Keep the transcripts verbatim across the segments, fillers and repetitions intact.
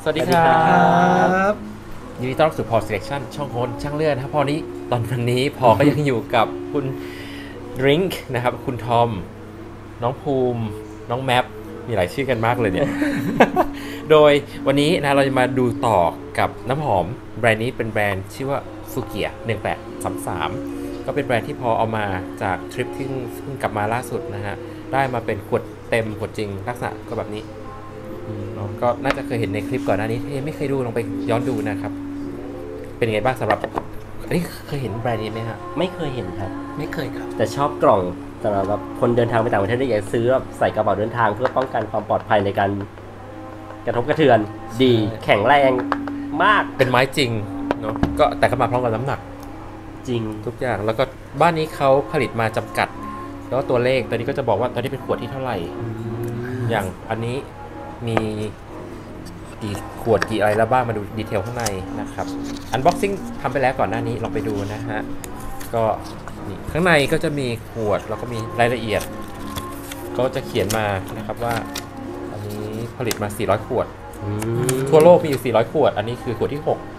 วัสดีครับยินดีต้อนรับสู่ Paul Selection ช่องโฮสช่างเลื่อนครับพอนี้ตอนวันนี้พอก็ยังอยู่กับคุณดริงค์นะครับคุณทอมน้องภูมิน้องแมปมีหลายชื่อกันมากเลยเนี่ย โดยวันนี้นะเราจะมาดูต่อกับน้ำหอมแบรนด์นี้เป็นแบรนด์ชื่อว่าซูเกียหนึ่งแปดสามสามก็เป็นแบรนด์ที่พอเอามาจากทริปที่เพิ่งกลับมาล่าสุดนะฮะได้มาเป็นขวดเต็มขวดจริงลักษณะก็แบบนี้ก็น่าจะเคยเห็นในคลิปก่อนหน้านี้ที่ไม่เคยดูลองไปย้อนดูนะครับเป็นยังไงบ้างสำหรับอันนี้เคยเห็นแบรนด์นี้ไหมฮะไม่เคยเห็นครับไม่เคยครับแต่ชอบกล่องสำหรับแบบคนเดินทางไปต่างประเทศได้อยากซื้อแบบใส่กระเป๋าเดินทางเพื่อป้องกันความปลอดภัยในการกระทบกระเทือนดีแข็งแรงมากเป็นไม้จริงเนาะก็แต่ก็มาพร้อมกับน้ำหนักจริงทุกอย่างแล้วก็บ้านนี้เขาผลิตมาจำกัดแล้วตัวเลขตอนนี้ก็จะบอกว่าตอนนี้เป็นขวดที่เท่าไหร่อย่างอันนี้มีกี่ขวดกี่อะไรแล้วบ้างมาดูดีเทลข้างในนะครับอันบ็อกซิ่งทำไปแล้วก่อนหน้านี้ลองไปดูนะฮะก็นี่ข้างในก็จะมีขวดแล้วก็มีรายละเอียดก็จะเขียนมานะครับว่าอันนี้ผลิตมาสี่ร้อยขวดทั่วโลกมีอยู่สี่ร้อยขวดอันนี้คือขวดที่หก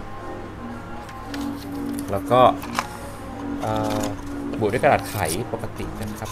แล้วก็บุด้วยกระดาษไขปกตินะครับ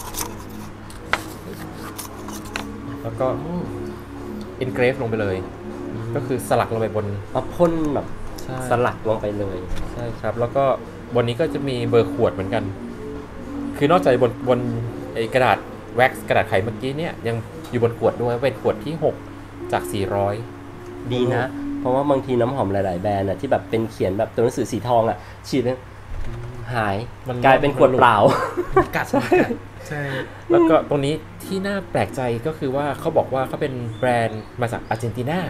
แล้วก็อินเกรฟลงไปเลยก็คือสลักลงไปบนเอาพ่นแบบสลักลงไปเลยใช่ครับแล้วก็บนนี้ก็จะมีเบอร์ขวดเหมือนกันคือนอกจากบนบนไอ้กระดาษแว็กซ์กระดาษไขเมื่อกี้เนี่ยยังอยู่บนขวดด้วยเป็นขวดที่หกจากสี่ร้อยดีนะเพราะว่าบางทีน้ำหอมหลายๆแบรนด์น่ะที่แบบเป็นเขียนแบบตัวหนังสือสีทองอ่ะฉีดหายกลายเป็นขวดเปล่ากัดใช่แล้วก็ตรงนี้ที่น่าแปลกใจก็คือว่าเขาบอกว่าเขาเป็นแบรนด์มาจากอาร์เจนตินา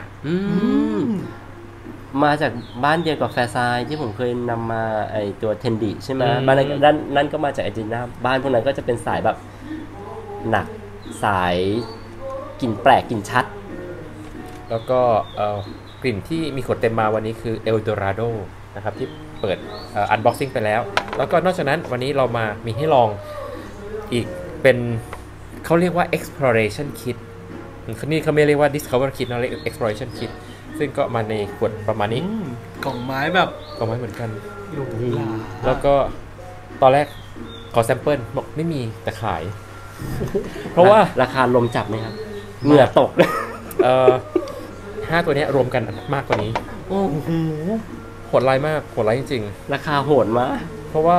มาจากบ้านเดียวกับแฟร์ไซด์ที่ผมเคยนำมาไอตัวเทนดิใช่ไหมบ้านนั้นนั่นก็มาจากอาร์เจนตินาบ้านพวกนั้นก็จะเป็นสายแบบหนักสายกลิ่นแปลกกลิ่นชัดแล้วก็กลิ่นที่มีขวดเต็มมาวันนี้คือเอลโดราโดนะครับที่เปิดอันบ็อกซิ่งไปแล้วแล้วก็นอกจากนั้นวันนี้เรามามีให้ลองอีกเป็นเขาเรียกว่า exploration kit นี่เขาไม่เรียกว่า discover kit นะเรียก exploration kit ซึ่งก็มาในขวดประมาณนี้กล่องไม้แบบกล่องไม้เหมือนกันหรูหราแล้วก็ตอนแรกขอแซมเปิลบอกไม่มีแต่ขายเพราะว่าราคาลมจับไหมครับเหงื่อตกเอ่อห้าตัวนี้รวมกันมากกว่านี้โอ้โหโหดร้ายมากโหดร้ายจริงๆราคาโหดมากเพราะว่า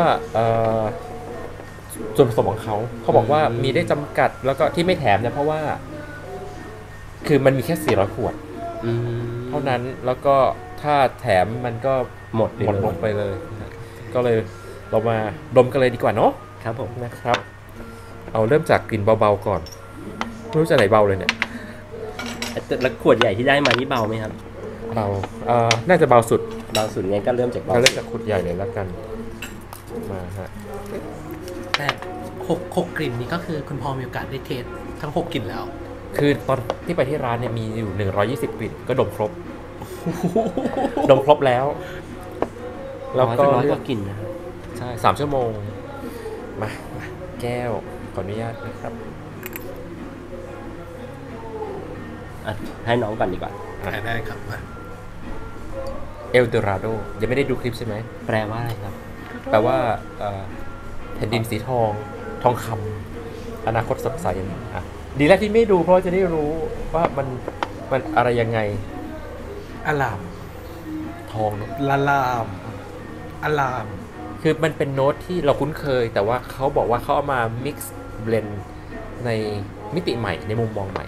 ส่วนผสมของเขาเขาบอกว่ามีได้จำกัดแล้วก็ที่ไม่แถมเนี่ยเพราะว่าคือมันมีแค่สี่ร้อยขวดเท่านั้นแล้วก็ถ้าแถมมันก็หมดหมดลงไปเลยก็เลยเรามาดมกันเลยดีกว่าเนาะครับผมนะครับเอาเริ่มจากกลิ่นเบาๆก่อนไม่รู้จะไหนเบาเลยเนี่ยแล้วขวดใหญ่ที่ได้มานี่เบาไหมครับเบาเอ่อน่าจะเบาสุดเบาสุดงั้นก็เริ่มจากเบาเริ่มจากขวดใหญ่เลยแล้วกันมาฮะแต่หกหกกลิ่นนี้ก็คือคุณพอมีโอกาสได้เทสทั้งหกกลิ่นแล้วคือตอนที่ไปที่ร้านเนี่ยมีอยู่หนึ่งร้อยยี่สิบกลิ่นก็ดมครบดมครบแล้วแล้วก็ร้อยกว่ากลิ่นนะใช่สามชั่วโมงมาแก้วขออนุญาตนะครับให้น้องก่อนดีกว่าได้ครับเอลโดราโดยังไม่ได้ดูคลิปใช่ไหมแปลว่าอะไรครับแปลว่าแผ่นดินสีทองทองคำอนาคตสดใสอ่ะดีแล้วที่ไม่ดูเพราะจะได้รู้ว่ามันมันอะไรยังไงอลามทองละลามอลามคือมันเป็นโน้ตที่เราคุ้นเคยแต่ว่าเขาบอกว่าเขาเอามา mix blend ในมิติใหม่ในมุมมองใหม่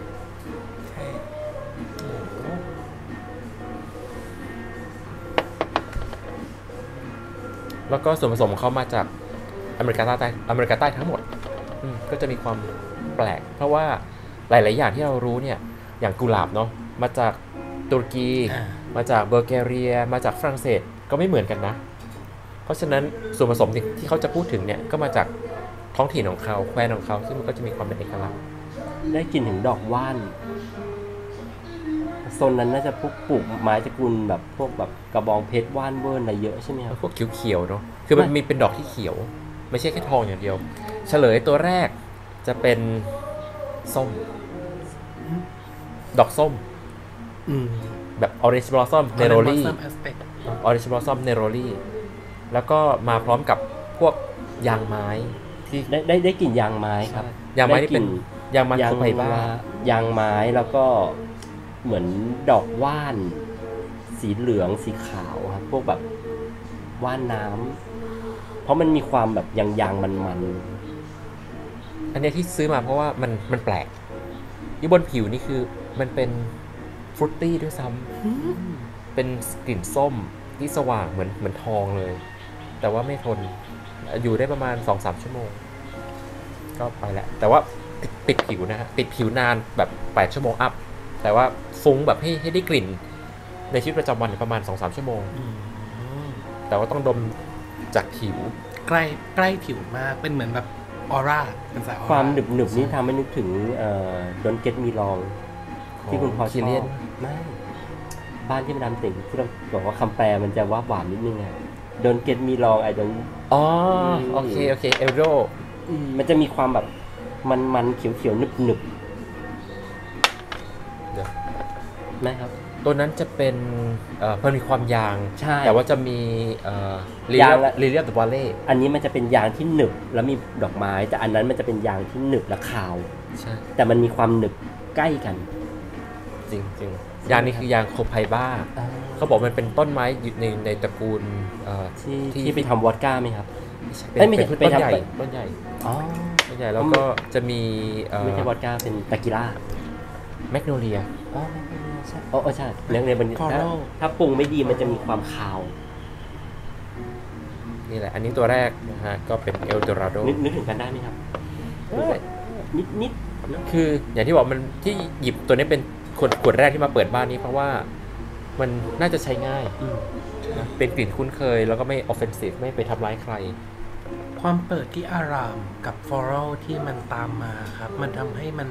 แล้วก็ส่วนผสมของเขามาจากอเมริกาใต้อเมริกาใต้ทั้งหมดก็จะมีความแปลกเพราะว่าหลายๆอย่างที่เรารู้เนี่ยอย่างกุหลาบเนาะมาจากตุรกีมาจากเบลแกเรียมาจากฝรั่งเศสก็ไม่เหมือนกันนะเพราะฉะนั้นส่วนผสมที่เขาจะพูดถึงเนี่ยก็มาจากท้องถิ่นของเขาแคว้นของเขาซึ่งมันก็จะมีความเป็นเอกลักษณ์ได้กลิ่นถึงดอกว่านโซนนั้นน่าจะพวกปลูกไม้ตระกูลแบบพวกแบบกระบองเพชรว่านเวิร์นอะไรเยอะใช่ไหมครับพวกเขียวๆเนาะคือมันมีเป็นดอกที่เขียวไม่ใช่แค่ทองอย่างเดียวเฉลยตัวแรกจะเป็นส้มดอกส้มอืมแบบ Orange Blossom Neroli Blossom Aspect Orange Blossom Neroli แล้วก็มาพร้อมกับพวกยางไม้ที่ได้ได้ได้กลิ่นยางไม้ครับยางไม้นี่เป็นยางไม้ยางโคไพบ้ายางไม้แล้วก็เหมือนดอกว่าน สีเหลืองสีขาวครับพวกแบบว่านน้ำเพราะมันมีความแบบยางยางมันมันอันเนี้ยที่ซื้อมาเพราะว่ามันมันแปลกที่บนผิวนี่คือมันเป็นฟรุตตี้ด้วยซ้ำเป็นกลิ่นส้มที่สว่างเหมือนเหมือนทองเลย แต่ว่าไม่ทนอยู่ได้ประมาณ สองถึงสาม ชั่วโมงก็ไปแหละแต่ว่าติดติดผิวนะฮะติดผิวนานแบบแปดชั่วโมงอัพแต่ว่าฟุ้งแบบให้ให้ได้กลิ่นในชีวิตประจำวันประมาณ สองถึงสาม ชั่วโมงอืมแต่ว่าต้องดมจากผิวใกล้ใกล้ผิวมากเป็นเหมือนแบบออร่าเป็นสายออร่าความหนึบหนึบๆนี่ทำให้นึกถึงดอนเก็ตมีลองที่คุณพอชคิอเลียนบไม่บ้านที่มาดามติ่งที่เราบอกว่าคำแปลมันจะว่าหวานนิดนึงอะดอนเก็ตมีลองไอ้ดอนอ๋อโอเคโอเคเอลโดมันจะมีความแบบมันมันเขียวเขียวๆหนึบหนึบเดี๋ยวๆไหมครับตัวนั้นจะเป็นเอ่อมันมีความยางใช่แต่ว่าจะมีเอ่อลิยางเลียละลิเลียมเดอะวาเล่อันนี้มันจะเป็นยางที่หนึบแล้วมีดอกไม้ แต่อันนั้นมันจะเป็นยางที่หนึบและขาวใช่แต่มันมีความหนึบใกล้กันจริงจริงยางนี้คือยางโคไพบ้าเขาบอกมันเป็นต้นไม้อยู่ในในตระกูลเอ่อที่ที่ที่ไปทำวอดก้าไหมครับเป็นเอ้ยไม่ใช่เป็นไปต้นทำใหญ่ไปต้นใหญ่อ๋อต้นใหญ่แล้วก็จะมีเอ่อไม่ใช่วอดก้าเป็นตากิล่าแมกโนเลียอ๋อใช่อ๋อใช่เนื้อเนื้อมันถ้าถ้าปรุงไม่ดีมันจะมีความคาวนี่แหละ อันนี้ตัวแรกนะฮะก็เป็นเอลโดราโดนึกนึกถึงกันได้ไหมครับนิดนิดๆนะคืออย่างที่บอกมันที่หยิบตัวนี้เป็นขวดขวดแรกที่มาเปิดบ้านนี้เพราะว่ามันน่าจะใช้ง่ายอืมนะเป็นกลิ่นคุ้นเคยแล้วก็ไม่ offensive ไม่ไปทำร้ายใครความเปิดที่อารามกับฟลอรัลที่มันตามมาครับ มันทำให้มัน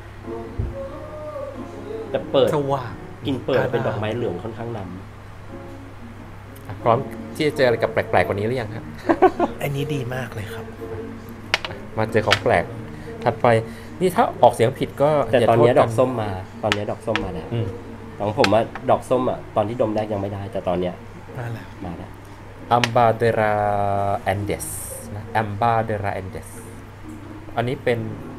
แต่เปิดสว่างกินเปิดเป็นดอกไม้เหลืองค่อนข้างนพร้อมที่จะเจออะไรกับแปลกๆกว่านี้หรือยังฮะอันนี้ดีมากเลยครับมาเจอของแปลก ถัดไปนี่ถ้าออกเสียงผิดก็ำแต่ย่าตอนโทษนี้ดอกนส้มมา ตอนนี้ดอกส้มมาแล้วอืมของผมอะดอกส้มอะตอนที่ดมแรกยังไม่ได้ แต่ตอนเนี้ยมาแล้วมาแล้วอัมบาเดราแอนเดสนะอัมบาเดราแอนเดสอันนี้เป็น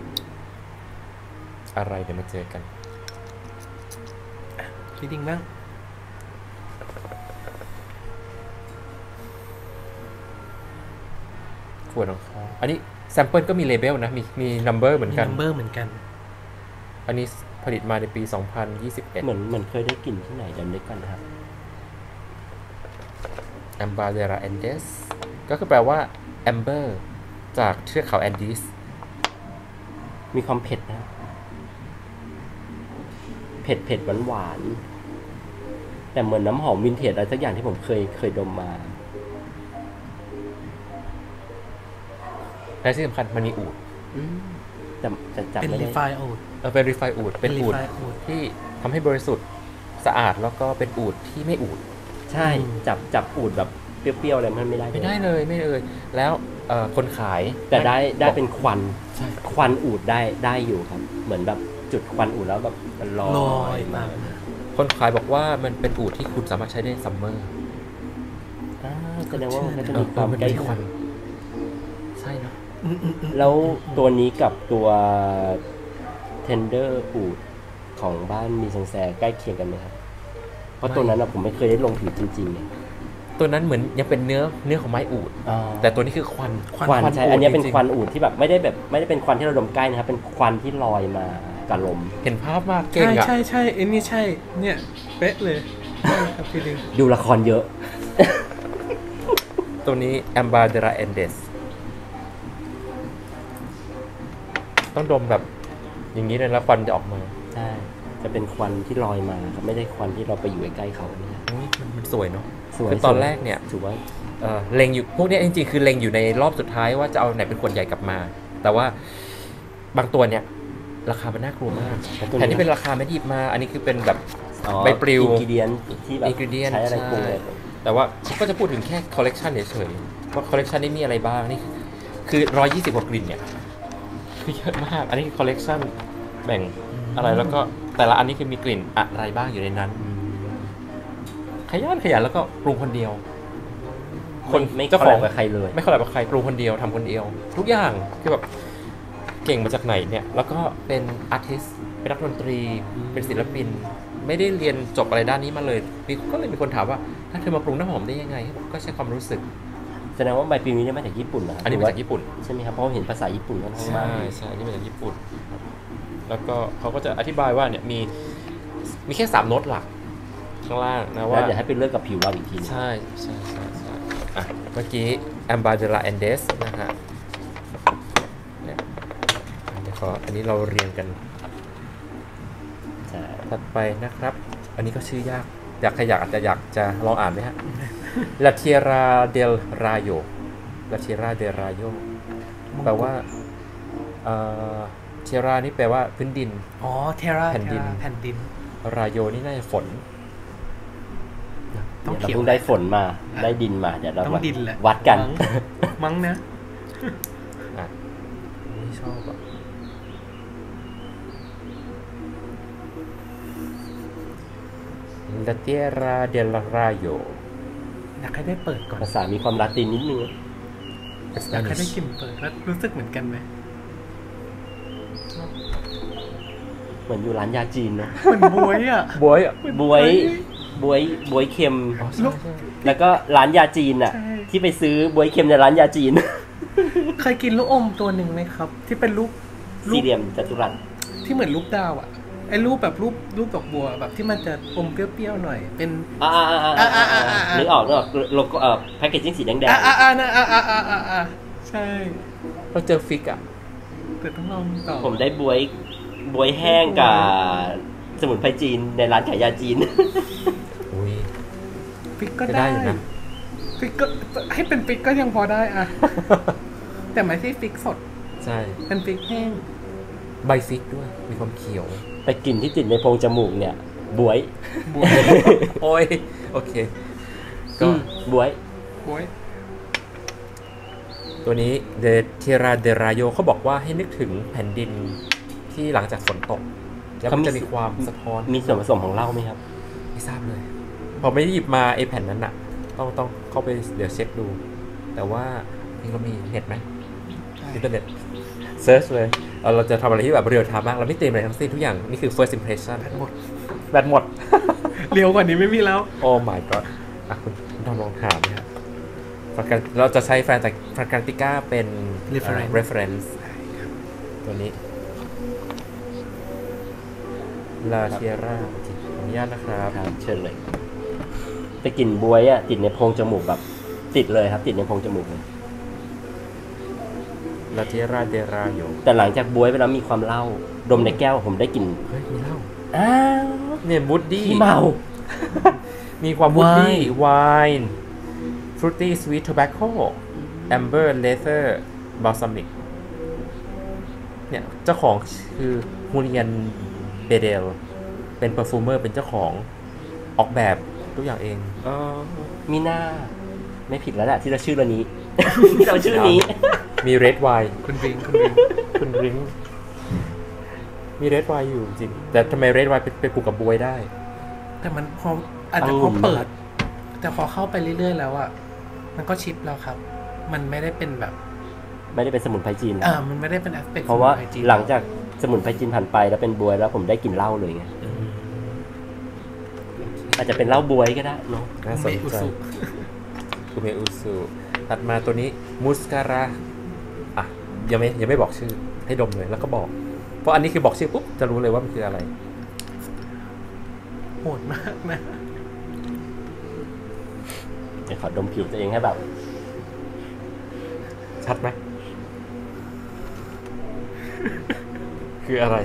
อะไรเดี๋ยวมาเจอกันพี่ดิงบ้างขวดของเขาอันนี้แซมเปิลก็มีเลเบลนะ มีมีนัมเบอร์เหมือนมีกันนัมเบอร์เหมือนกันอันนี้ผลิตมาในปี สองพันยี่สิบเอ็ดเหมือนเหมือนเคยได้กลิ่นที่ไหนเดี๋ยวนึกกันนะครับอัมบาเดราแอนเดสก็คือแปลว่าแอมเบอร์จากเทือกเขาแอนดีสมีความเผ็ดนะ เผ็ดเผ็ดหวานหวานๆแต่เหมือนน้ำหอมวินเทจอะไรสักอย่างที่ผมเคยเคยดมมาและที่สำคัญมันมีอูฐอืมแต่แต่จับเป็นไม่รีได้ไฟโอดเออเป็นรีไฟอูฐเป็นอูฐรีไฟอูฐที่ทำให้บริสุทธิ์สะอาดแล้วก็เป็นอูฐที่ไม่อูฐใช่อืมจับจับอูดแบบเปรี้ยวๆอะไรมันไม่ได้ไม่ได้เลยไม่เลย แล้วเอ่อคนขายแต่ได้ได้เป็นควันใช่ควันอูดได้ได้อยู่ครับ เหมือนแบบจุดควันอูดแล้วแบบมันลอลอยยมามาคนขายบอกว่ามันเป็นอูฐที่คุณสามารถใช้ได้ซัมเมอร์อ่าแสดงว่ามันก็จะเอมีอความมันใกล้มีคควัวันนใช่เนาะอืมอืมอืมแล้วตัวนี้กับตัวเทนเดอร์อูดของบ้านมีซังแซใกล้เคียงกันไหมครับ เพราะตัวนั้นอะผมไม่เคยได้ลงผิวจริงๆเนี่ยตัวนั้นเหมือนยังเป็นเนื้อเนื้อของไม้อูฐอ่าแต่ตัวนี้คือควันควันใช่อูฐอันนี้เป็นจริงๆควันอูดที่แบบไม่ได้แบบไม่ได้เป็นควันที่เราดมใกล้นะครับ เป็นควันที่ลอยมากับลมเห็นภาพมากเก่งใช่อ่ะใช่ใช่เอ็นนี่ใช่ เนี่ยเป๊ะเลยใช่ครับพี่ดิงดูละครเยอะตัวนี้ a m b a d e r a e n d e s ต้องดมแบบอย่างนี้เลยแล้วควันจะออกมาใช่ จะเป็นควันที่ลอยมาครับไม่ได้ควันที่เราไปอยู่ใกล้ๆเขาเนี่ยอุ๊ยมันมันสวยเนาะสวยคือตอนแรกเนี่ยถือว่าเอ่อเล็งอยู่พวกเนี้ยจริงๆคือเล็งอยู่ในรอบสุดท้ายว่าจะเอาไหนเป็นขวดใหญ่กลับมา แต่ว่าบางตัวเนี่ยราคามันน่ากลัวมากแทนที่เป็นราคาไม่ดีมา อันนี้คือเป็นแบบ ใบปลิวอินกิเดียนที่แบบ ingredient ใช้อะไรใช่ปรุงเลยแต่ว่าก็จะพูดถึงแค่คอลเลกชันเฉยๆว่าคอลเลกชันนี้มีอะไรบ้างนี่คือร้อยยี่สิบกว่ากลิ่นเนี่ยคือเยอะมาก อันนี้คือคอลเลกชันแบ่งอะไรแล้วก็แต่ละอันนี้คือมีกลิ่นอะไรบ้างอยู่ในนั้นอืมขยันขยันแล้วก็ปรุงคนเดียวคนไม่เจ้าของกับใครเลยไม่คอลแลบกับใครปรุงคนเดียวทำคนเดียว ทุกอย่างคือแบบเก่งมาจากไหนเนี่ยแล้วก็เป็นอาร์ติสต์เป็นนักดนตรีเป็นศิลปินไม่ได้เรียนจบอะไรด้านนี้มาเลยมีก็เลยมีคนถามว่าถ้าเธอมาปรุงน้ำหอมได้ยังไงก็ใช้ความรู้สึกแสดงว่าใบปลิวนี้มาจากญี่ปุ่นนะอันนี้มาจากญี่ปุ่นใช่ไหมครับเพราะเห็นภาษาญี่ปุ่นค่อนข้างมากใช่ใช่นี่มาจากญี่ปุ่นแล้วก็เขาก็จะอธิบายว่าเนี่ยมีมีแค่สามโน้ตหลักข้างล่างนะว่าเดี๋ยวให้เป็นเรื่องกับผิวเราอีกทีใช่ใช่ใช่ใช่อ่ะเมื่อกี้ Amber de la Andes นะฮะเนี่ยเดี๋ยวขออันนี้เราเรียงกันใช่ถัดไปนะครับอันนี้ก็ชื่อยากอยากใครอยากอาจจะอยากจะลองอ่านไหมฮะ La Tierra del Rayo La Tierra del Rayo แปลว่าเอ่อ Tierra นี่แปลว่าพื้นดินอ๋อ Terra แผ่นดินแผ่นดิน Rayo นี่น่าจะฝนต้องเขียนได้ฝนมาได้ดินมาเดี๋ยวเราวัดกันมั้งนะอ่ะไม่ชอบอ่ะLa Tierra del Rayo อยากให้ได้เปิดก่อนภาษามีความลาตินนิดนึงอยากให้ได้กลิ่นเปิดแล้วรู้สึกเหมือนกันไหมเหมือนอยู่ร้านยาจีนนะเหมือนบวยอ่ะบวยอ่ะบวยบวยบวยเค็มแล้วก็ร้านยาจีนอ่ะที่ไปซื้อบวยเค็มในร้านยาจีนเคยกินลูกอมตัวหนึ่งไหมครับที่เป็นรูปสี่เหลี่ยมจัตุรัสที่เหมือนรูปดาวอ่ะไอ้รูปแบบรูปรูปดอกบัวแบบที่มันจะอมเปรี้ยวๆหน่อยเป็นอ่าอ่าอ่าอ่านึกออกนึกออกโลโก้เอ่อแพคเกจจิ้งสีแดงๆอ่าอ่าอ่าอ่าอ่าอ่าอ่าใช่เราเจอฟิกอ่ะแต่ต้องลองต่อผมได้บวยบวยแห้งกับสมุนไพรจีนในร้านขายยาจีนอุ้ยฟิกก็ได้นะฟิกก็ให้เป็นฟิกก็ยังพอได้อ่ะแต่ไม่ใช่ฟิกสดใช่เป็นฟิกแห้งใบฟิกด้วยมีความเขียวแต่กลิ่นที่ติดในโพรงจมูกเนี่ยบวยโอ้ยโอเคก็บวยบวยตัวนี้ The Tierra del Rayo เขาบอกว่าให้นึกถึงแผ่นดินที่หลังจากฝนตกแล้วมันจะมีความสะท้อนมีส่วนผสมของเหล้าไหมครับไม่ทราบเลยพอไม่ได้หยิบมาไอ้แผ่นนั้นอะต้องต้องเข้าไปเดี๋ยวเช็คดูแต่ว่านี่ก็มีเน็ตไหมอินเทอร์เน็ตเซิร์ชเลยเราจะทำอะไรที่แบบเรียลไทม์มากเราไม่เตรียมอะไรทั้งสิ้นทุกอย่างนี่คือ first impression แบตหมดแบตหมดเร็วกว่านี้ไม่มีแล้วโอ้ my god อ่ะคุณทำลองถามนะครับเราจะใช้แฟนจากฟรานติก้าเป็น reference ตัวนี้ La Tierra อนุญาตนะครับเชิญเลยแต่กลิ่นบวยอ่ะติดในโพรงจมูกแบบติดเลยครับติดในโพรงจมูกเลย La Tierra del Rayo แต่หลังจากบวยไปแล้วมีความเหล้าดมในแก้วผมได้กลิ่นเฮ้ยมีเหล้าอ้าวเนี่ยบูดดี้ที่เมามีความบูดดี้ไวน์ fruity sweet tobacco amber leather balsamic เนี่ยเจ้าของคือฮูเลียนเบเดลเป็นเปอร์ฟูเมอร์เป็นเจ้าของออกแบบทุกอย่างเองอ๋อมีหน้าไม่ผิดแล้วแหละที่เราชื่อตัวนี้ที่เราชื่อนี้มี red wine คุณริงคุณริงคุณริงมี red wine อยู่จริงแต่ทำไม red wine ไปปลูกกับบวยได้แต่มันพออาจจะพอเปิดแต่พอเข้าไปเรื่อยๆแล้วอ่ะมันก็ชิปแล้วครับมันไม่ได้เป็นแบบไม่ได้เป็นสมุนไพรจีนอ่ามันไม่ได้เป็นแอสเปคเพราะว่าหลังจากสมุนไพรจีนผ่านไปแล้วเป็นบวยแล้วผมได้กลิ่นเหล้าเลยไงอาจจะเป็นเหล้าบวยก็ได้เนาะน่าสนใจอุเมอุสุถัดมาตัวนี้มุสการาอ่ะยังไม่ยังไม่บอกชื่อให้ดมเลยแล้วก็บอกเพราะอันนี้คือบอกชื่อปุ๊บจะรู้เลยว่ามันคืออะไรโหดมากนะเดี๋ยวขอดมผิวตัวเองให้แบบชัดไหมคืออะไร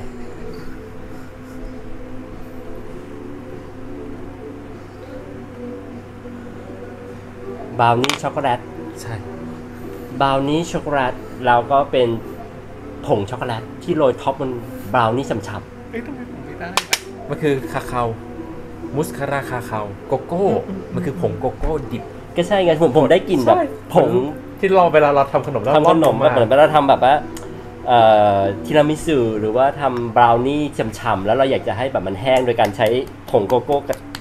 บราวนี่ช็อกโกแลตใช่บราวนี่ช็อกโกแลตเราก็เป็นผงช็อกโกแลตที่โรยท็อปบนบราวนี่ฉ่ำๆเอ้ยทำไมผมไม่ได้มันคือคาคามุสคาราคาคาโกโก้มันคือผงโกโก้ดิบก็ใช่ไงผมผมได้กลิ่นแบบผงที่เราเวลาเราทำขนมทำขนมเหมือนเวลาทำแบบว่าทีรามิสุหรือว่าทำบราวนี่ฉ่ำๆแล้วเราอยากจะให้แบบมันแห้งโดยการใช้ผงโกโก้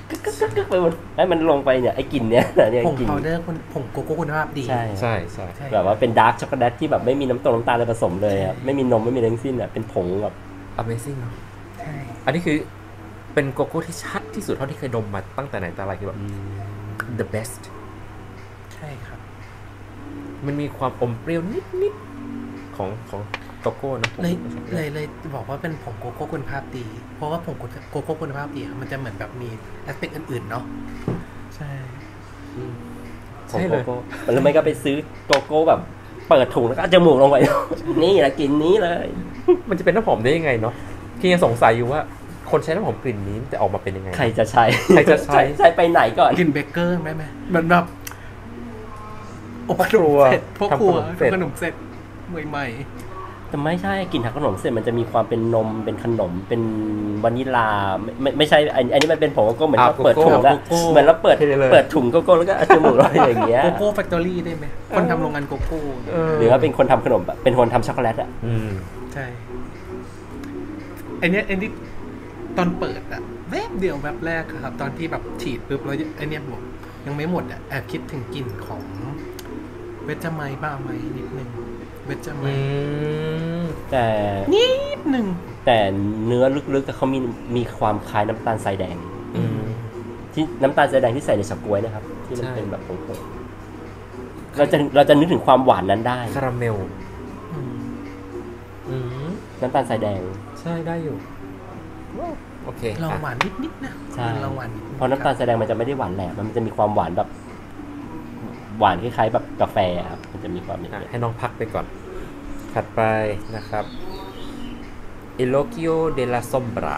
ไปหมดให้มันลงไปเนี่ยไอ้กลิ่นเนี้ยเนี่ยผงกลิ่นพาวเดอร์คุณผงโกโก้คุณภาพดีใช่ใช่ใช่ใช่แบบว่าเป็นดาร์กช็อกโกแลตที่แบบไม่มีน้ำตาลน้ำตาลอะไรผสมเลยครับไม่มีนมไม่มีอะไรทั้งสิ้นอ่ะเป็นผงแบบ Amazing เนาะใช่อันนี้คือเป็นโกโก้ที่ชัดที่สุดเท่าที่เคยดมมาตั้งแต่ไหนแต่ไรคือแบบ the best ใช่ครับมันมีความอมเปรี้ยวนิดๆของของโกโก้นะเลยเลยเลยบอกว่าเป็นผงโกโก้คุณภาพดี เพราะว่าผงโกโก้คุณภาพดีอะมันจะเหมือนแบบมีแอสเปกอื่นๆเนาะใช่ผงโกโก้แล้วไม่ก็ไปซื้อโกโก้แบบเปิดถุงแล้วก็เอาจมูกลงไป นี่แหละกลิ่นนี้เลยมันจะเป็นน้ำหอมได้ยังไงเนาะที่ยังสงสัยอยู่ว่าคนใช้น้ำหอมกลิ่นนี้จะออกมาเป็นยังไงใครจะใช้ใครจะใช้ใช้ไปไหนก่อนกลินเบเกอร์ไหมไหมมันแบบอบขนมเสร็จพวกครัวทำขนมเสร็จใหม่แต่ไม่ใช่กลิ่นทางขนมเสร็จมันจะมีความเป็นนมเป็นขนมเป็นวานิลาไม่ไม่ไม่ใช่อันอันนี้มันเป็นผงโกโก้เหมือนเราเปิดถุงแล้วเหมือนเราเปิดเปิดถุงโกโก้แล้วก็เอาจมูกลงไปอย่างเงี้ยๆโกโก้แฟคทอรี่ได้ไหมคนทำโรงงานโกโก้เออหรือว่าเป็นคนทำขนมแบบเป็นคนทำช็อกโกแลตอ่ะอืมใช่ไอเนี้ยไอนี้ตอนเปิดอะแวบเดียวแวบแรกครับ ตอนที่แบบฉีดปุ๊บแล้วไอเนี้ยบอกยังไม่หมดอะแอบคิดถึงกลิ่นของเวจาไมบ้าไหมนิดนึงเวจาไมอืมแต่นิดนึงแต่เนื้อลึกๆเขามีมีความคล้ายน้ำตาลทรายแดงอืมที่น้ำตาลทรายแดงที่ใส่ในเฉาก๊วยนะครับ ที่มันใช่เป็นแบบผงๆเราจะเราจะนึกถึงความหวานนั้นได้คาราเมลอืมอืมน้ำตาลทรายแดงใช่ได้อยู่โอเคลองอ่ะหวานนิดๆนะใช่ลองหวานนิดๆเพราะน้ำตาลทรายแดงมันจะไม่ได้หวานแหลมมันจะมีความหวานแบบ หวานคล้ายๆแบบกาแฟครับมันจะมีความอย่างอ่ะเงี้ยให้น้องพักไปก่อน ถัดไปนะครับ Elogio della Sombra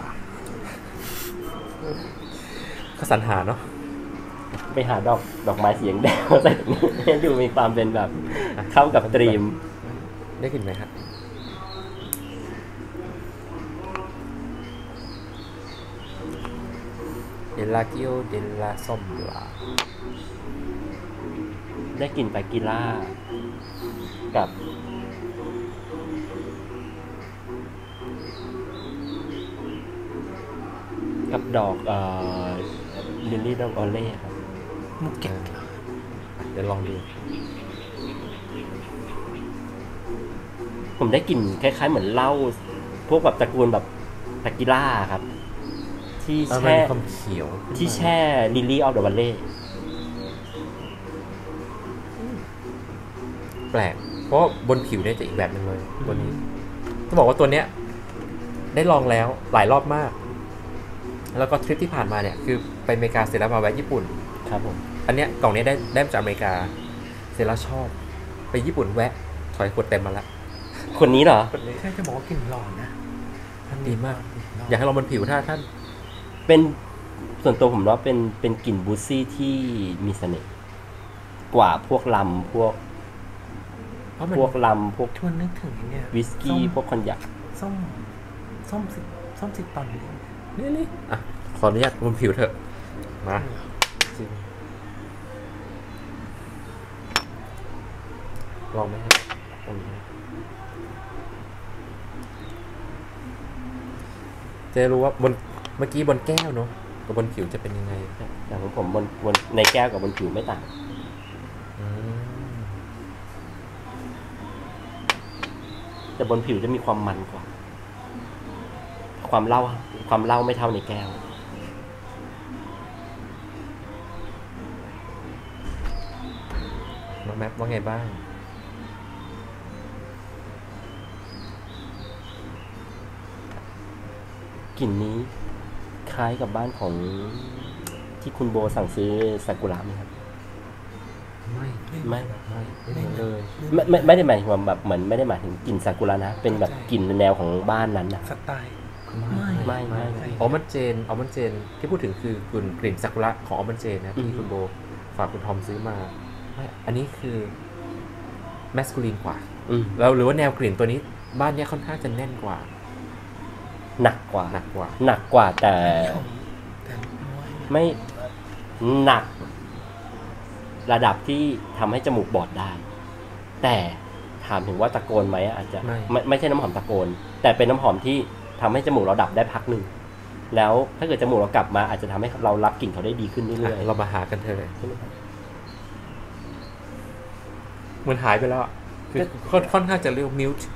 ก็สรรหาเนาะไปหาดอกดอกไม้สีแดงมาใส่ตรงนี้ให้ดูมีความเป็นแบบเข้ากับตรีมได้กลิ่นไหมครับ Elogio della Sombra ได้กลิ่นปากิล่ากับ กับดอกเอ่อลิลลี่ดอกออเล่ครับมุกเก็ตเหรอเดี๋ยวลองดูผมได้กลิ่นคล้ายๆเหมือนเหล้าพวกแบบตระกูลแบบตากิล่าครับ ที่มันแช่มีความเขียวที่แช่ลิลลี่ออฟเดอะวัลเล่แปลก เพราะบนผิวเนี่ยจะอีกแบบหนึ่งเลยตัวนี้ต้องบอกว่าตัวเนี้ย ได้ลองแล้วหลายรอบมาก แล้วก็ทริปที่ผ่านมาเนี่ย คือไปอเมริกาเสร็จแล้วมาแวะญี่ปุ่นครับผมอันเนี้ยกล่องนี้ได้ได้มาจากอเมริกาเสร็จแล้วชอบ ไปญี่ปุ่นแวะ ถอยขวดเต็มมาละคนนี้เหรอใช่จะบอกว่ากลิ่นหลอนนะดีมากหลอนอยากให้ลองบนผิวถ้าท่านเป็นส่วนตัวผมว่าเป็นเป็นกลิ่นบูซี่ที่มีเสน่ห์กว่าพวกลำพวกเพราะมันพวกลำพวกชวนนึกถึงเนี่ยวิสกี้พวกคอนยักส้มส้มสิส้มสิตอนนี้นี่นี่อ่ะ ขออนุญาตบนผิวเถอะ มาจริงลองไหมครับลองไหมครับจะรู้ว่าบนเมื่อกี้บนแก้วเนาะกับบนผิวจะเป็นยังไงแต่ของผมบนบนในแก้วกับบนผิวไม่ต่างอืมแต่บนผิวจะมีความมันกว่า ความเหล้าความเหล้าไม่เท่าในแก้วน้องแมปว่าไงบ้างกลิ่นนี้คล้ายกับบ้านของที่คุณโบสั่งซื้อซากุระไหมครับไม่ไม่ไม่ไม่เหมือนเลยไม่ไม่ไม่ได้หมายถึงว่าแบบเหมือนไม่ได้หมายถึงกลิ่นซากุระนะ เป็นแบบกลิ่นแนวของบ้านนั้นนะสไตล์ไม่ไม่ออมันเจนออมันเจนที่พูดถึงคือกลิ่นกลิ่นซากุระของออมันเจนนะที่คุณโบฝากคุณทอมซื้อมาไม่อันนี้คือแมสคูลีนกว่าอืมแล้วหรือว่าแนวกลิ่นตัวนี้บ้านเนี้ยค่อนข้างจะแน่นกว่าหนักกว่าหนักกว่าหนักกว่าแต่แต่น้อยนะไม่หนัก ระดับที่ทำให้จมูกบอดได้ แต่ถามถึงว่าตะโกนไหมอาจจะไม่ไม่ไม่ใช่น้ำหอมตะโกน แต่เป็นน้ำหอมที่ทำให้จมูกเราดับได้พักหนึ่งแล้วถ้าเกิดจมูกเรากลับมาอาจจะทำให้เรารับกลิ่นเขาได้ดีขึ้นเรื่อยเรามาหากันเถอะๆใช่ไหมครับเหมือนหายไปแล้วอะคือค่อนค่อนข้างจะเรียกมิวต์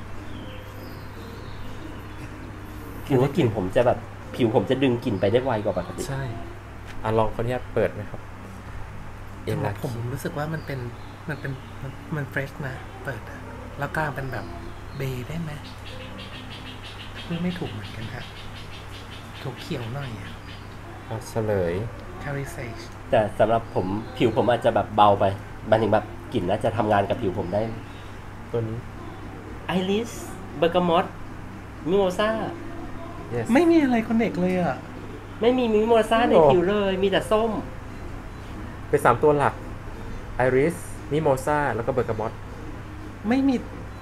คือว่ากลิ่นผมจะแบบผิวผมจะดึงกลิ่นไปได้ไวกว่าปกติใช่อ่ะลองคนนี้เปิดไหมครับเอ็มแต่ลาผมรู้สึกว่ามันเป็นมันเป็นมันมันเฟรชนะเปิดอะแล้วกลางเป็นแบบเบย์ได้ไหมพูดไม่ถูกเหมือนกันฮะถูกเขียวหน่อยอะเอาเฉลยคาริเซจแต่สำหรับผมผิวผมอาจจะแบบเบาไปหมายถึงแบบกลิ่นน่าจะทำงานกับผิวผมได้ตัวนี้ไอริสเบอร์กามอตมิโมซา yes ไม่มีอะไรคอนเนคเลยอ่ะไม่มีมิโมซาในโอ้ผิวเลย มีแต่ส้มเป็นสามตัวหลักไอริสมิโมซาแล้วก็เบอร์กามอตไม่มี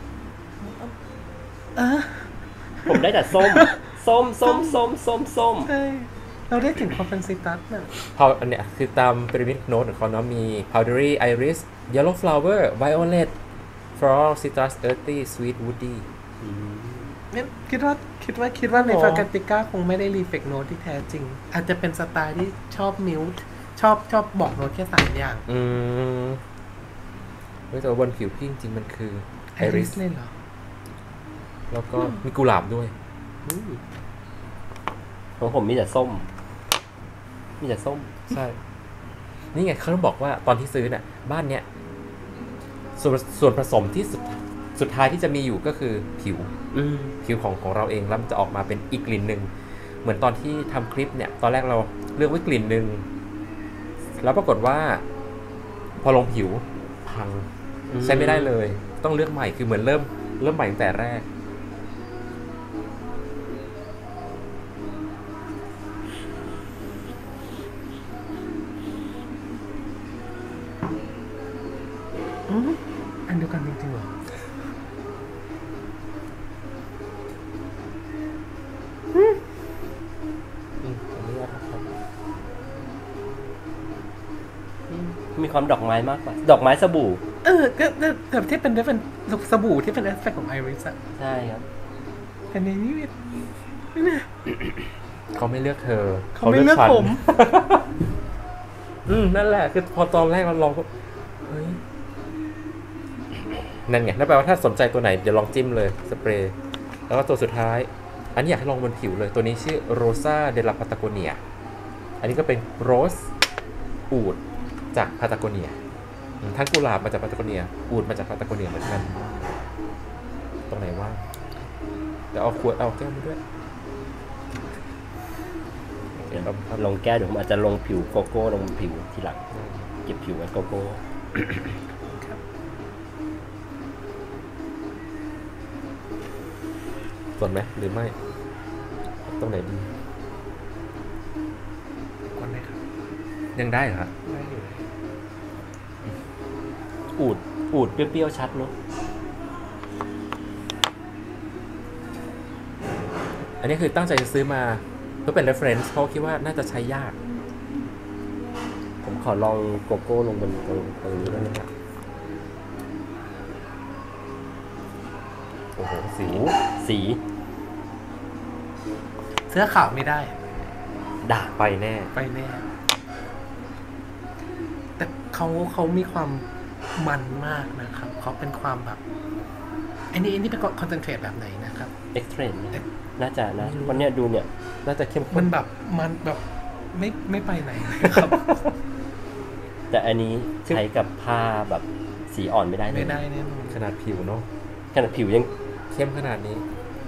เออผมได้แต่ส้ม ส้มส้มส้มส้มส้มใช่เราได้ถึงคอมเพนซิตัสน่ะพออันเนี้ยคือตามพีระมิดโน้ตของเขาเนาะมี powdery iris yellow flower violet floral citrus earthy sweet woody เนี่ยคิดว่าคิดว่าคิดว่าในอ๋อฟากาติก้าคงไม่ได้รีเฟกโน้ตที่แท้จริง อาจจะเป็นสไตล์ที่ชอบมิวต์ชอบชอบบอกโน้ตแค่สามอย่างอืมเฮ้ยแต่ว่าบนผิวพี่จริงๆมันคือไอริ iris สเลยเหรอแล้วก็มีกุหลาบด้วยของผมมีแต่ส้ม มีแต่ส้มใช่ นี่ไงเขาต้องบอกว่าตอนที่ซื้อเนี่ยบ้านเนี้ยส่วนส่วนผสมที่สุดสุดท้ายที่จะมีอยู่ก็คือผิวอืมผิวของของเราเองแล้วมันจะออกมาเป็นอีกกลิ่นหนึ่งเหมือนตอนที่ทำคลิปเนี่ย ตอนแรกเราเลือกไว้กลิ่นหนึ่งแล้วปรากฏว่า พอลงผิวพังอืมใช้ไม่ได้เลย ต้องเลือกใหม่คือเหมือนเริ่มเริ่มใหม่ตั้งแต่แรกอืมอันเดียวกันจริงๆเหรออืมขออนุญาตนะครับมีความดอกไม้มากกว่า ดอกไม้สบู่เออก็แต่แต่ที่เป็นที่เป็นสบู่ที่เป็นแอสเปคของไอริสอะใช่ครับแต่ในนี้ไม่น่าเขาไม่เลือกเธอเขาไม่เลือกฉันผมอืมนั่นแหละ คือพอตอนแรกเราลองก็เฮ้ย นั่นไงนั่นแปลว่าถ้าสนใจตัวไหน เดี๋ยวลองจิ้มเลยสเปรย์ แล้วก็ตัวสุดท้าย อันนี้อยากให้ลองบนผิวเลย ตัวนี้ชื่อโรซาเดลาปาตาโกเนีย อันนี้ก็เป็นโรสอูดจากปาตาโกเนียอืมทั้งกุหลาบมาจากปาตาโกเนีย อูดมาจากปาตาโกเนียเหมือนกัน ตรงไหนว่างเดี๋ยวเอาขวดเอาแก้วมาด้วยเดี๋ยวลงแก้วเดี๋ยวผมอาจจะลงผิวโกโก้ลงผิวทีหลัง เก็บผิวไว้โกโก้สนไหมหรือไม่ ตรงไหนดีก่อนไหมครับยังได้เหรอครับได้อยู่อูด อูดเปรี้ยวๆชัดเนอะอันนี้คือตั้งใจจะซื้อมาเพื่อเป็น reference เพราะคิดว่าน่าจะใช้ยากผมขอลองโกโก้ลงบนตรงตรงนี้ได้ไหมครับโอ้โห สีสีเสื้อขาวไม่ได้ด่าไปแน่ไปแน่ แต่เขาเขามีความมันมากนะครับ เขาเป็นความแบบอันนี้อันนี้เป็นคอนเซนเทรตแบบไหนนะครับเอ็กเทรนน่าจะนะวันเนี้ยดูเนี่ยน่าจะเข้มข้มัน นแบบมันแบบไม่ไม่ไปไหนเลยครับแต่อันนี้ใช้กับผ้าแบบสีอ่อนไม่ได้เลยไม่ได้แน่นอนขนาดผิวเนาะขนาดผิวยังเข้มขนาดนี้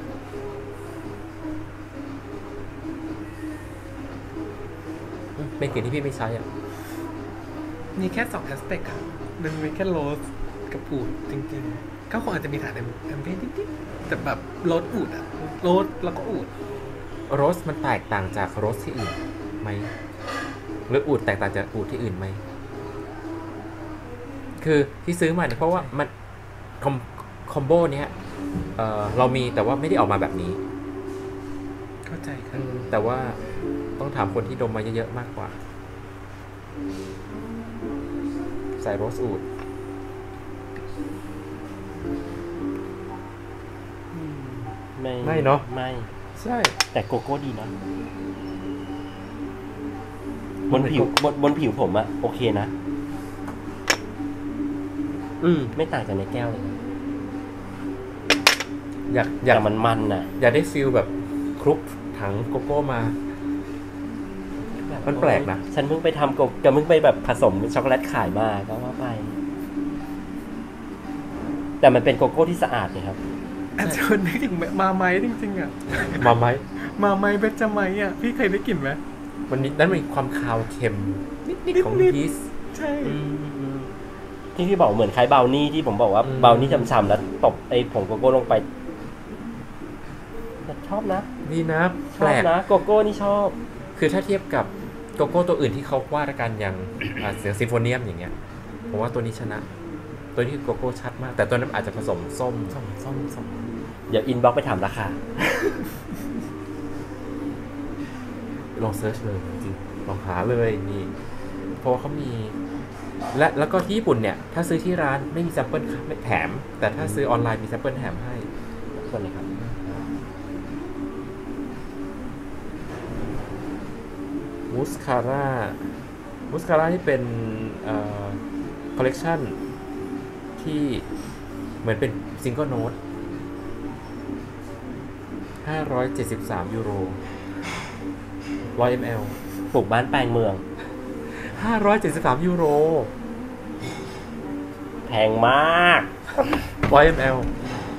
อืมเป็นกลิ่นที่พี่ไม่ใช้อ่ะมีแค่สองแอสเปกอะมันมีแค่โรสกับอูดจริงๆก็คงอาจจะมีฐานแอมเบนิดๆแต่แบบโรสอูดอะโรสแล้วก็อูดโรสมันแตกต่างจากโรสที่อื่นไหม หรืออูดแตกต่างจากอูดที่อื่นไหม คือที่ซื้อมาเนี่ยเพราะว่ามันคอมคอมโบเนี้ยเอ่อเรามีแต่ว่าไม่ได้ออกมาแบบนี้เข้าใจครัอืบมแต่ว่าต้องถามคนที่ดมมาเยอะๆมากกว่า ใส่โรสอูดไม่ไม่เนอะไม่ใช่แต่โกโก้ดีนะบนผิวบนบนผิวผมอะโอเคนะอืมไม่ต่างจากในแก้วเลยอยากอยากแต่มันมันน่ะอยากได้ฟิลแบบคลุกถังโกโก้มามันแปลกนะฉันเพิ่งไปทำโกก็เพิ่งไปแบบผสมช็อกโกแลตขายมาก็ว่าไป แต่มันเป็นโกโก้ที่สะอาดเลยครับอาจจะนึกถึงมาไหมจริงๆอ่ะมาไหมมาไหมเบจไหมอ่ะพี่เคยได้กลิ่นไหมมันนิดนั้นมีความคาวเค็มนิดๆของนิดๆพีซใช่ที่พี่บอกเหมือนคล้ายเบลนี่ที่ผมบอกว่าอืมเบลนี่ฉ่ำๆแล้วตบไอ้ผงโกโก้ลงไปแต่ชอบนะดีนะชแปอลบกนะโกโก้นี่ชอบคือถ้าเทียบกับโกโก้ตัวอื่นที่เขาว่ากันอย่าง อ่าเสียงซิมโฟเนียมอย่างเงี้ยผมว่าตัวนี้ชนะ ตัวนี้คือโกโก้ชัดมาก แต่ตัวนั้นอาจจะผสมส้มส้มส้มส้มเดี๋ยวอินบ็อกไปถามราคาลองเซิร์ชเลยจริงๆลองหาเลยนี่เพราะว่าเขามี และแล้วก็ที่ญี่ปุ่นเนี่ย ถ้าซื้อที่ร้านไม่มีแซมเปิลไม่แถม แต่ถ้าซื้อออนไลน์มีแซมเปิลแถมให้คนเลยครับมูสคาร่ามูสคาร่าที่เป็นเอ่อคอลเลกชันที่เหมือนเป็นซิงเกิลโน้ตห้าร้อยเจ็ดสิบสามยูโรหนึ่งร้อย มิลลิลิตรปลูกบ้านแปลงเมืองห้าร้อยเจ็ดสิบสามยูโรแพงมากหนึ่งร้อย มิลลิลิตร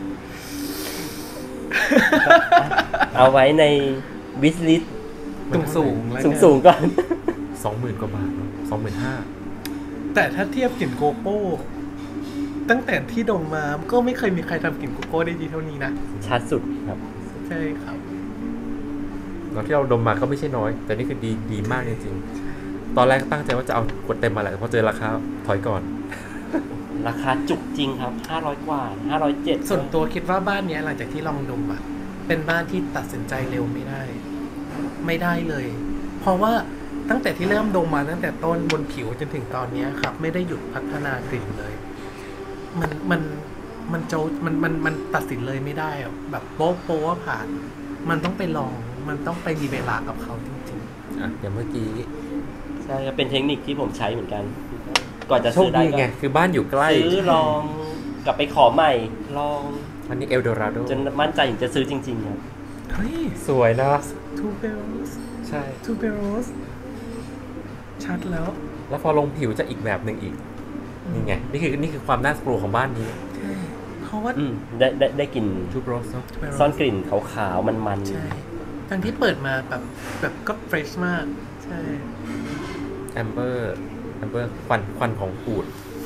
เอาไว้ในวิสลิสสูงสูงๆแล้วสูงกันสูงๆก่อนสองหมื่นกว่าบาทเนอะสองหมื่นห้าแต่ถ้าเทียบกลิ่นโกโก้ตั้งแต่ที่ดมมาก็ไม่เคยมีใครทำกลิ่นโกโก้ได้ดีเท่านี้นะชัดสุดครับใช่ครับตอนที่เราดมมาก็ไม่ใช่น้อย แต่นี่คือดีดีมากจริงๆ ตอนแรกตั้งใจว่าจะเอากดเต็มมาแหละแต่พอเจอราคาถอยก่อนราคาจุกจริงครับห้าร้อยกว่าห้าร้อยเจ็ดส่วนตัวคิดว่าบ้านเนี้ยหลังจากที่ลองดมอ่ะเป็นบ้านที่ตัดสินใจเร็วไม่ได้ ไม่ได้เลย เพราะว่าตั้งแต่ที่เริ่มดมมาตั้งแต่ต้นบนผิวจนถึงตอนเนี้ยครับ ไม่ได้หยุดพัฒนากลิ่นเลย มันมันมันโจมันมันมันตัดสินเลยไม่ได้อะแบบโป๊ะโป๊ะว่าผ่าน มันต้องไปลองมันต้องไปมีเวลากับเขาจริงอ่ะอย่างเมื่อกี้ใช่ครับเป็นเทคนิคที่ผมใช้เหมือนกัน ก่อนจะโชคซื้อได้ดีก็ไง คือบ้านอยู่ใกล้ซื้อลองกลับไปขอใหม่ ลองอันนี้เอลโดราโดจนมั่นใจถึงจะซื้อจริงๆครับๆ เฮ้ยสวยนะทูเบลส์ใช่ทูเบลส์ชัดแล้วแล้วพอลงผิวจะอีกแบบหนึ่งอีก นี่ไง นี่คือนี่คือความน่ากลัวของบ้านนี้ใช่เพราะว่าอืมได้ได้ได้กลิ่นทูโรสเนาะซ่อนกลิ่นขาวๆมันๆใช่ทั้งที่เปิดมาแบบแบบก็เฟรชมาก ใช่แอมเบอร์แอมเบอร์ควันควันของอูด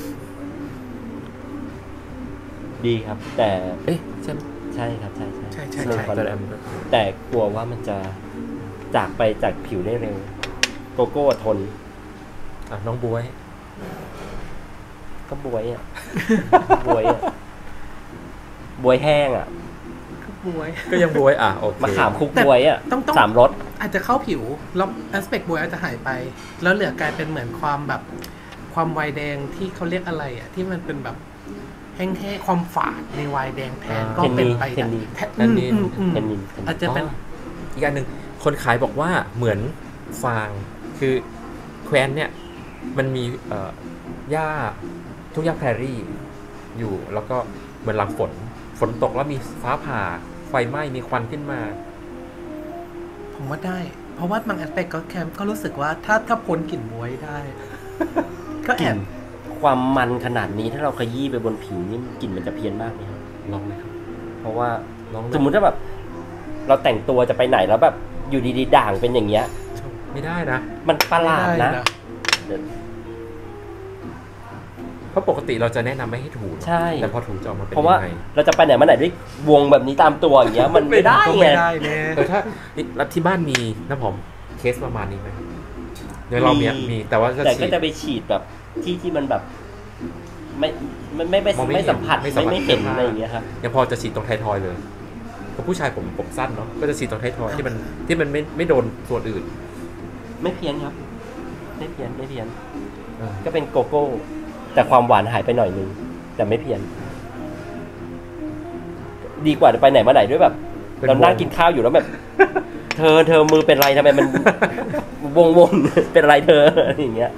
ดีครับ แต่เอ๊ะใช่ไหมใช่ครับใช่ใช่ใช่ใช่เรื่องใช่ความตัวแอมเบอร์แต่กลัวว่ามันจะจากไปจากผิวได้เร็ว โกโก้ทนอ่ะน้องบวยก็บวยอ่ะ บวยอ่ะ บวยแห้งอ่ะบวยก็ยังบวยอ่ะโอเคมะขามคุกแต่บวยอ่ะต้องต้องสามรสอาจจะเข้าผิวแล้วแอสเปกบวยอาจจะหายไป แล้วเหลือกลายเป็นเหมือนความแบบความไวน์แดงที่เขาเรียกอะไรอ่ะ ที่มันเป็นแบบแห้งๆความฝาดในไวน์แดงแทนก็เป็นไปเทนนิสแทนอืมอืมอืมเทนนิสอาจจะเป็นอ๋ออีกอันหนึ่งคนขายบอกว่าเหมือนฟาง คือแคว้นเนี่ย มันมีเอ่อหญ้าทุ่งหญ้าแพรรี่อยู่ แล้วก็เหมือนหลังฝน ฝนตกแล้วมีฟ้าผ่า ไฟไหม้ มีควันขึ้นมาผมว่าได้ เพราะว่าบางแอสเปกก็แคมก็รู้สึกว่าถ้าถ้าพ้นกลิ่นบวยได้ ก็แอบความมันขนาดนี้ถ้าเราขยี้ไปบนผิวนี่กลิ่นมันจะเพี้ยนมากเลยครับลองเลยครับเพราะว่าลองเลยสมมุติถ้าแบบ เราแต่งตัวจะไปไหนแล้วแบบอยู่ดีๆด่างเป็นอย่างเงี้ยไม่ได้นะมันประหลาดไม่ไนะเพราะปกติเราจะแนะนำไม่ให้ถูเนอะใช่แต่พอถูจะออกมาเป็นเพราะว่ายังไงเราจะไปไหนมาไหนด้วยวงแบบนี้ตามตัวอย่างเงี้ย มันไม่ได้ก็ไงไม่ได้แน่เออถ้านี่แล้วที่บ้านมีน้ำหอมเคสประมาณนี้ไหมเดี๋ยวเรามีมีมีแต่ว่าจะแต่ก็ฉีดจะไปฉีดแบบที่ที่มันแบบ ไม่ไม่ไม่ไม่มองไม่ไม่เห็นสัมผัสไม่สัมไม่ผัสไม่เห็นเสื้อผ้าอะไรอย่างเงี้ยครับยังพอจะฉีดตรงไททอยเลยเพราะผู้ชายผมผมสั้นเนาะก็จะฉีดตรงไททอยที่มันที่มันไม่ไม่โดนส่วนอื่นไม่เพี้ยนครับ ไม่เพี้ยนไม่เพี้ยนเออก็เป็นโกโก้ แต่ความหวานหายไปหน่อยนึงแต่ไม่เพี้ยน ดีกว่าไปไหนมาไหนด้วยแบบ เรานั่งกินข้าวอยู่แล้วแบบเธอเธอมือเป็นไรทำไมมัน วงวงเป็นไรเธออะไรอย่างเงี้ย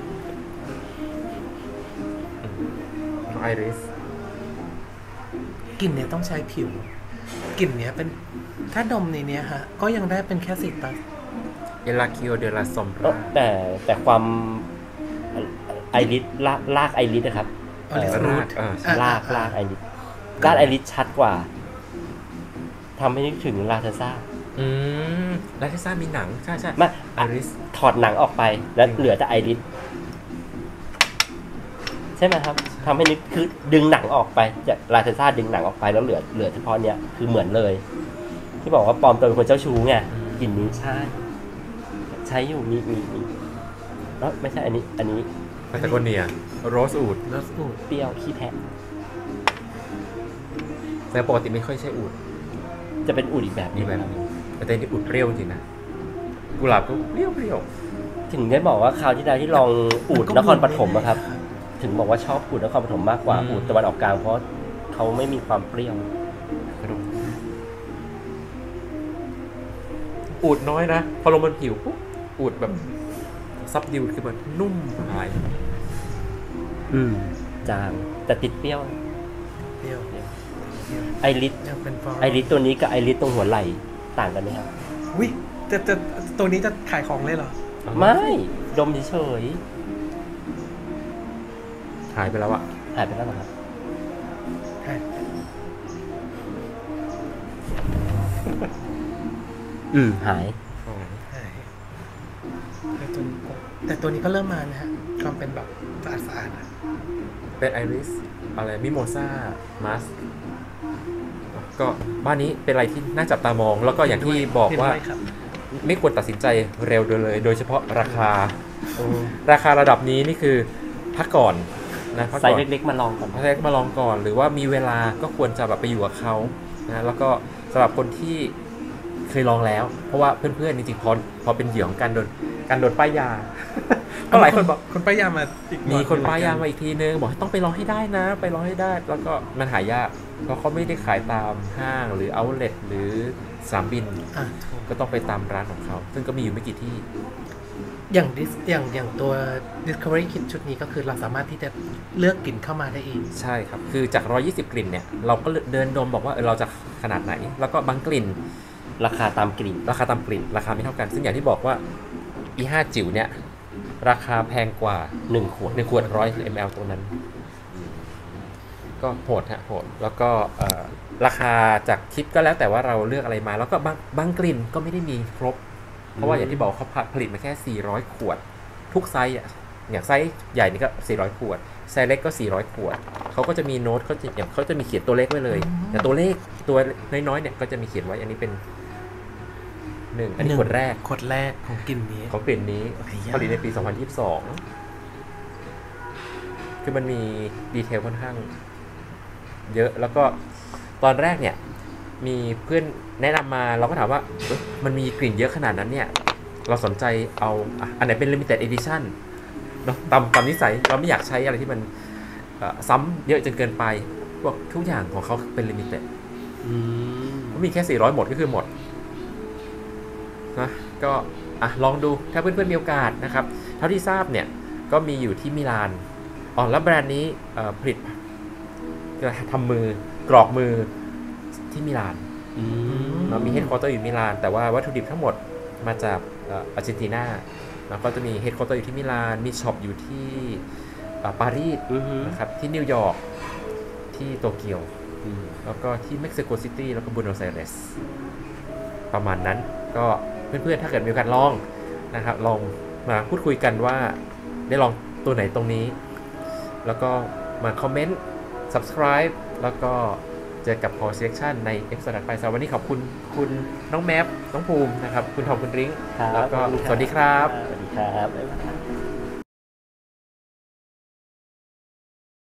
ไอริสกลิ่นเนี่ยต้องใช้ผิวกลิ่นเนี้ยเป็นถ้าดมในเนี้ยฮะก็ยังได้เป็นแค่ซิตรัสเอลาคิโอเดลาซอมบราแต่แต่ความไอริสลากลากไอริสนะครับออริสรรูกทอ่าอ่ะลากลากไอริสลากไอริสชัดกว่าทำให้นึกถึงลาเทซ่าอืมลาเทซ่ามีหนังใช่ใช่ไม่ไอริสถอดหนังออกไปแล้วเหลือแต่ไอริสใช่ไหมครับทำให้นึกคือดึงหนังออกไปจากลาเทซ่าดึงหนังออกไปแล้วเหลือเหลือเฉพาะเนี้ยคือเหมือนเลย ที่บอกว่าปลอมตัวเป็นคนเจ้าชู้ไงกลิ่นนี้ใช่ใช้อยู่มีมีมีเอ้อไม่ใช่อันนี้ อันนี้พาตาโกเนียโรสอูดรสอูดเปรี้ยวขี้แพะแต่ปกติไม่ค่อยใช่อูดจะเป็นอุ่นอีกแบบนี่นี้แบบนี้แต่นี่อูดเปรี้ยวจริงนะกุหลาบก็เปรี้ยวเปรี้ยวถึงได้บอกว่าคราวที่แล้วที่ลองอูดนครปฐมอะครับ ถึงบอกว่าชอบอูดนครปฐมมากกว่าอูดตะวันออกกลางเพราะเขาไม่มีความเปรี้ยวกระดูกอูดน้อยนะพอลงบนผิวปุ๊บอูดแบบซับดิวคือมันนุ่มหายอืมจางแต่ติดเปรี้ยวเปรี้ยวไอริสยังเป็นฟอร์ไอริสตัวนี้กับไอริสตรงหัวไหล่ต่างกันไหมครับวิจะจะตัวนี้จะขายของเลยเหรอไม่ดมเฉยหายไปแล้วอะๆหายไปแล้วเหรอครับใช่อืมหายอ๋อใช่แต่ตัวนี้แต่ตัวนี้ก็เริ่มมานะฮะความเป็นแบบสะอาดสะอาดอะเป็นไอริสอะไรมิโมซามัสก็บ้านนี้เป็นอะไรที่น่าจับตามอง แล้วก็อย่างที่บอกว่าเห็นด้วยครับไม่ควรตัดสินใจเร็วเลย โดยเฉพาะราคา ราคาระดับนี้นี่คือพักก่อนนะพักใส่ก่อนเล็กๆมาลองก่อนพักเล็กมาลองก่อน หรือว่ามีเวลาก็ควรจะแบบไปอยู่กับเขานะแล้วก็สำหรับคนที่เคยลองแล้ว เพราะว่าเพื่อนๆจริงๆพอพอเป็นเหยื่อของการโดนการโดนป้ายยา ก็หลายคนบอกคนป้ายยามาอีกมีคนป้ายยามาอีกทีนึงบอกให้ต้องไปลองให้ได้นะ ไปลองให้ได้ แล้วก็มันหายากเพราะเขาไม่ได้ขายตามห้างหรือเอาท์เล็ตหรือสนามบินอ่ะถูกก็ต้องไปตามร้านของเขา ซึ่งก็มีอยู่ไม่กี่ที่อย่างดิสอย่างอย่างตัว Discovery Kit ชุดนี้ก็คือเราสามารถที่จะเลือกกลิ่นเข้ามาได้เองใช่ครับ คือจากหนึ่งร้อยยี่สิบกลิ่นเนี่ย เราก็เดินดมบอกว่าเออเราจะขนาดไหน แล้วก็บางกลิ่นราคาตามกลิ่นราคาตามกลิ่น ราคาไม่เท่ากัน ซึ่งอย่างที่บอกว่า อี ห้า จิ๋วเนี่ย ราคาแพงกว่าหนึ่งขวดหนึ่งขวดหนึ่งร้อยมิลลิลิตรตรงนั้น ก็โหดฮะโหด แล้วก็เอ่อราคาจากคิดก็แล้วแต่ว่าเราเลือกอะไรมา แล้วก็บางบางกลิ่นก็ไม่ได้มีครบ เพราะว่าอย่างที่บอกเขาผลิตมาแค่สี่ร้อยขวด ทุกไซส์อ่ะอย่างไซส์ใหญ่นี่ก็สี่ร้อยขวดไซส์เล็กก็สี่ร้อยขวดเขาก็จะมีโน้ตเขาจะอย่างเขาจะมีเขียนตัวเลขไว้เลยแต่ตัวเลขตัวน้อยๆเนี่ยก็จะมีเขียนไว้อันนี้เป็นหนึ่งอันนี้ขวดแรกขวดแรกของกลิ่นนี้ของกลิ่นนี้ไอ้ยะผลิตในปีสองพันยี่สิบสองคือมันมีดีเทลค่อนข้างเยอะแล้วก็ตอนแรกเนี่ยมีเพื่อนแนะนำมาเราก็ถามว่าเอ๊ะมันมีกลิ่นเยอะขนาดนั้นเนี่ยเราสนใจเอาอ่ะอันไหนเป็น limited edition เนาะตามตามนิสัยเราไม่อยากใช้อะไรที่มันเอ่อซ้ำเยอะจนเกินไปพวกทุกอย่างของเขาเป็น limited อืมก็มีแค่สี่ร้อยหมดก็คือหมดนะก็อ่ะลองดูถ้าเพื่อนๆมีโอกาสนะครับเท่าที่ทราบเนี่ยก็มีอยู่ที่มิลานอ๋อแล้วแบรนด์นี้เอ่อผลิตทำมือกรอกมือที่มิลานอืมเรามีเฮดคอร์เตอร์อยู่มิลานแต่ว่าวัตถุดิบทั้งหมดมาจากเอ่ออาร์เจนตินาแล้วก็จะมีเฮดคอร์เตอร์อยู่ที่มิลานมีช็อปอยู่ที่เอ่อปารีสอือฮึนะครับที่นิวยอร์กที่โตเกียวอืมแล้วก็ที่เม็กซิโกซิตี้แล้วก็บูโนสไอเรสประมาณนั้นก็เพื่อนๆถ้าเกิดมีโอกาสลองนะครับลองมาพูดคุยกันว่าได้ลองตัวไหนตรงนี้ แล้วก็มาคอมเมนต์ subscribe แล้วก็เจอกับ Paul Selection ในเอพิโซดถัดไปสำหรับวันนี้ขอบคุณคุณน้องแมปน้องภูมินะครับคุณทอมคุณริ้งครับแล้วก็ขอบคุณครับสวัสดีครับสวัสดีครับบ๊ายบาย